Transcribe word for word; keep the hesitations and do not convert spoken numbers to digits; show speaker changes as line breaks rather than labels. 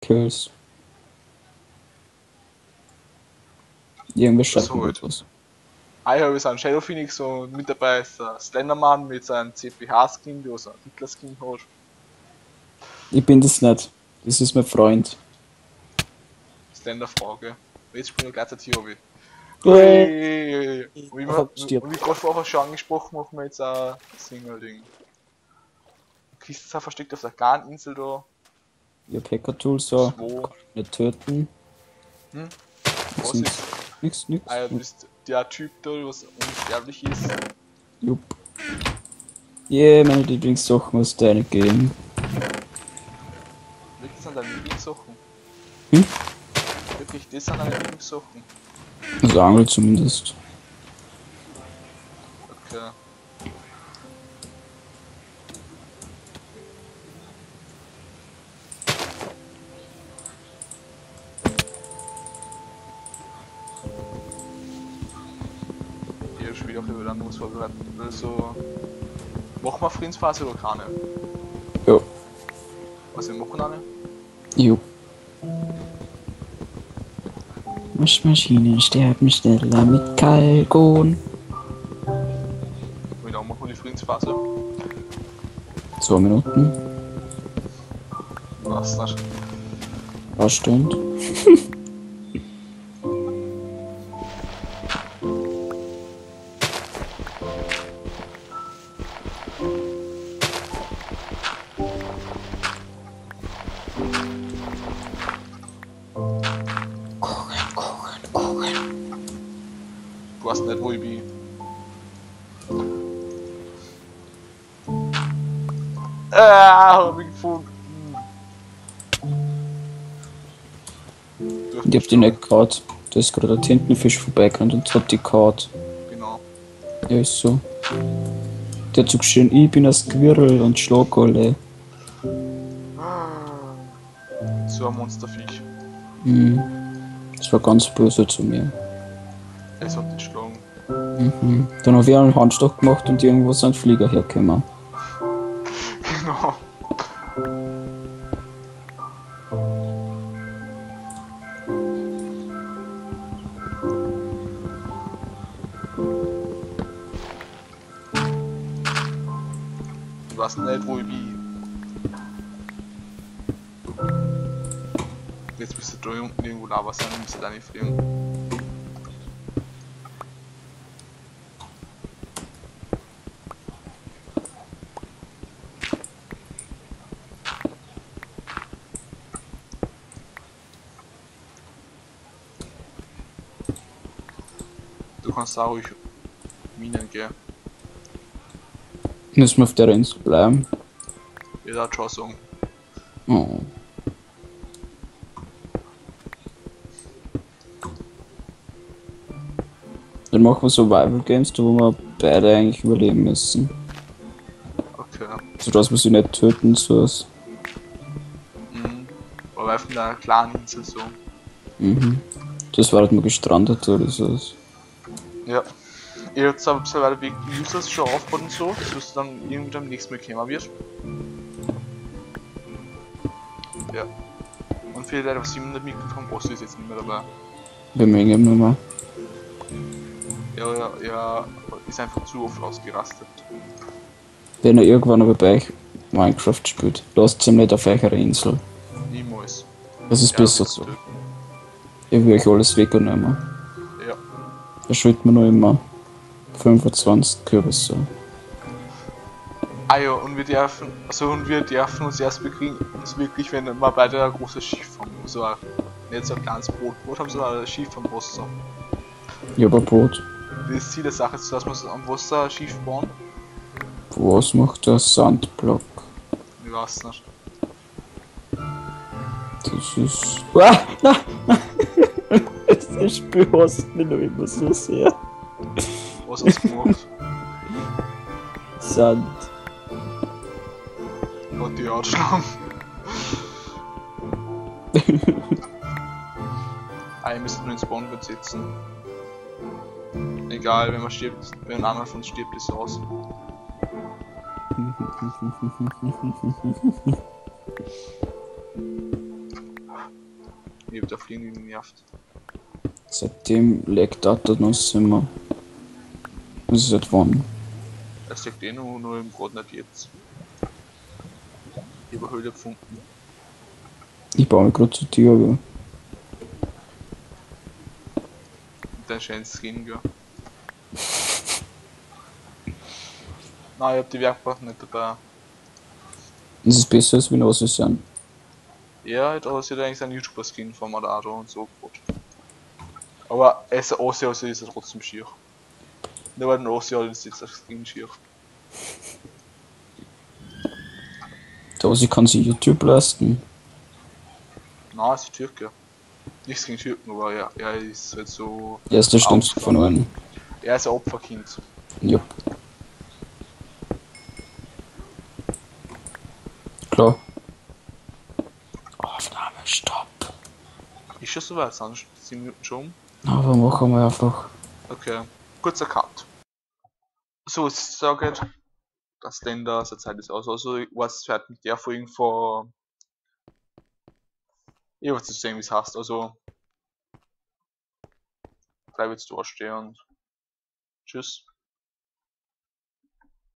Kills. Irgendwer schreibt
So
mir
halt.
etwas.
Ah ja, wir sind Shadow Phoenix und mit dabei ist der Slenderman mit seinem C P H-Skin, der so einen Hitler-Skin hat.
Ich bin das nicht. Das ist mein Freund.
Slender-Frage. Jetzt spielen wir gleichzeitig Hobby.
Äh,
Ui! Und wie,
Ach,
wir,
stirbt.
und wie gerade vorher schon angesprochen, machen wir jetzt ein Single-Ding. Kisten sind versteckt auf der kleinen Insel da.
Ich hab Hacker-Tools so.
Zwei.
Kann ich nicht töten.
Hm?
Das
Was
sind
ist?
nix, nix.
Ah ja, du bist der Typ da, was unsterblich ist.
Jupp. Yeah, meine Lieblingssachen muss da reingehen.
Wirklich sind deine Lieblingssachen.
Hm?
Wirklich, das sind deine Lieblingssachen.
Also Angel zumindest.
Okay. Ich hab schon wieder auf die anderes vorbereitet. Also. Machen wir Friedensphase oder keine?
Ja.
Was wir machen eine?
Jupp. Waschmaschinen sterben schneller mit Kalkon.
Wie lange machen wir die Friedensphase?
Zwei Minuten.
Was nicht?
Eine Stunde.
Du weißt nicht, wo ich bin. Ah, hab ich gefunden. Du hast
Ich hab die nicht gehauen. Da ist gerade ein Tintenfisch vorbeigerannt und hat die gehauen.
Genau.
Ja, ist so. Der hat so geschrien, ich bin ein Squirrel und schlag alle.
So ein Monsterviech.
Mhm. Das war ganz böse zu mir.
Es hat dich geschlagen.
Mhm. Dann hab ich einen Handstock gemacht und irgendwo sind Flieger hergekommen.
Genau. Du weißt nicht, wo ich bin. Jetzt bist du da unten irgendwo Lava sein, musst du da nicht fliegen. Du kannst auch ruhig Minen gehen.
Müssen wir auf der Insel bleiben?
Ich darf schon sagen.
Oh. Dann machen wir Survival Games, da wo wir beide eigentlich überleben müssen.
Okay.
So dass wir sie nicht töten, so was.
Mhm. Aber von der kleinen Insel so.
Mhm. Das war halt mal gestrandet oder so.
Ja. Ich hab jetzt aber ein bisschen weiter weg die Users schon aufgebaut und so, dass du dann irgendwie am nächsten Mal kommen wirst. Ja. Und für die Leute, was siebenhundert mitbekommen, Ossi ist jetzt nicht mehr dabei.
Wir mögen eben nochmal.
Ja, ja, ja, ist einfach zu oft ausgerastet.
Wenn er irgendwann aber bei euch Minecraft spielt, lasst ihn nicht auf eurer Insel.
Niemals.
Das ist
Ja,
besser
willst du
so.
töten.
Ich will euch alles wegnehmen.
Ja.
Da schüttet man noch immer fünfundzwanzig Kürbisse.
Ah ja, und wir dürfen, also und wir dürfen uns erst bekriegen, ist wirklich, wenn wir beide ein großes Schiff haben. So ein, nicht so ein kleines Boot. Boot haben so ein Schiff am Wasser.
Ich hab ein Boot.
Das Ziel der Sache ist, dass wir so am Wasser ein Schiff bauen.
Was macht der Sandblock?
Ich weiß nicht.
Das ist. Ah, nein, nein. Das Spiel hasst mich noch immer so sehr.
Was hast du gemacht?
Sand.
Hat die ausschlagen. Ah, ihr müsst nur ins Spawnboot sitzen. Egal, wenn man stirbt, wenn einer von uns stirbt, ist aus. Ich hab der Fliegen genervt.
Seitdem leckt das noch immer. Das ist seit wann?
Es liegt eh nur, nur im Grad nicht jetzt. Ich hab eine Höhle gefunden.
Ich baue mich gerade zu dir, aber.
Und dann schön Skin, gell. Nein, ich hab die Werkbank nicht dabei.
Das ist besser als wenn was sind.
Ja, da sieht eigentlich ein YouTuber-Skin von Madado und so gut. Aber es ist ein Ossi, also ist er trotzdem schier. Nur weil ein Ossi hat, ist jetzt das Skin schier.
Da sie kann sich YouTube leisten.
Nein, es ist Türke. Nicht Skin Türken, aber ja, er ist halt so.
Er ist der Schlimmste
Opfer.
von allen.
Er ist ein Opferkind.
Ja. Klar. Aufnahme, stopp.
Ist schon soweit, sonst sieben Minuten schon.
Aber machen wir einfach.
Okay, kurzer Cut. So, es sagt, dass denn da zur Zeit ist aus. Also, ich weiß, es mit der Folge vor. Ich weiß nicht, wie es heißt. Also, bleib jetzt durchstehen und tschüss.